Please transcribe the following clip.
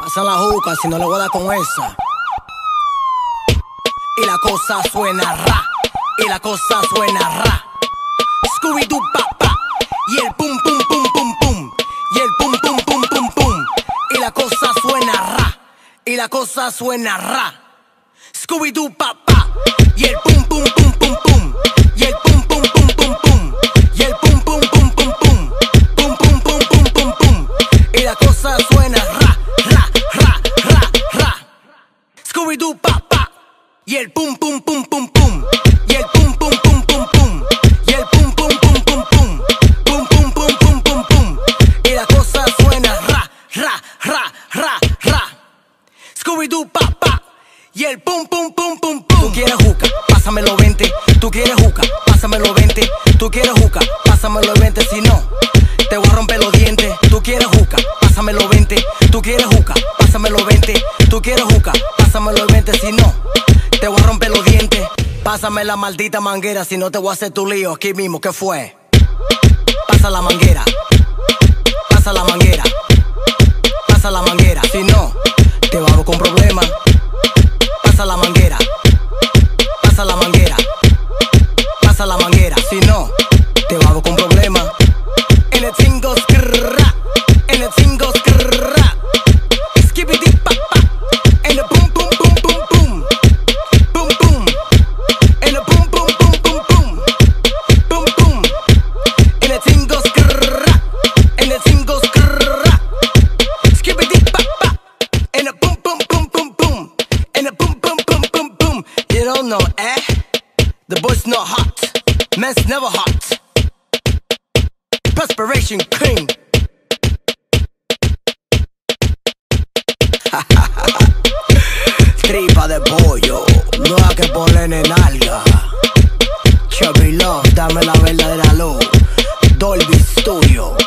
Pasa la juca si no le voy a dar con esa. Y la cosa suena ra. Y la cosa suena ra. Scooby-Doo papá. Y el pum pum pum pum pum. Y el pum pum pum pum pum. Y la cosa suena ra. Y la cosa suena ra. Scooby-Doo papá. Y el pum pum pum pum pum. Y el pum pum pum pum pum. Y el pum pum pum pum pum. Pum pum pum pum pum pum. Y la cosa suena ra, ra, ra, ra, ra. Scooby-Doo papá. Y el pum pum pum pum pum. Y el pum pum pum pum pum. Y el pum pum pum pum pum. Pum pum pum pum pum pum. Y la cosa suena ra, ra, ra, ra, ra. Scooby-Doo papá. Y el pum pum pum pum pum. Tú quieres juca, pásamelo 20. Tú quieres juca, pásamelo 20. Tú quieres juca, pásamelo 20. Si no, te voy a romper los dientes. Tú quieres juca, pásamelo 20. Tú quieres juca, pásamelo 20. Tú quieres juca, pásamelo 20. Si no, te voy a romper los dientes. Pásame la maldita manguera, si no te voy a hacer tu lío aquí mismo. ¿Qué fue? Pasa la manguera. Pasa la manguera. Pasa la manguera. Si no, te vamos con problemas. Pasa la manguera. Pasa la manguera. Pasa la manguera. Si no, te vamos con problemas. En el tingo skrrra. En el tingo skrrra. Skibidi papa. En el pum pum pum pum pum. Pum pum. En el pum pum pum pum pum. Pum pum. En el tingo skrrra. En el tingo skrrra. Skibidi papa. En el pum pum pum pum pum. En el pum pum pum pum pum. You don't know, eh? The boy's not hot. Man's never hot. Perspiration cream. Tripa de pollo, no hay que ponerle nalga. Chubby Love, dame la verdadera luz. Dolby Studio.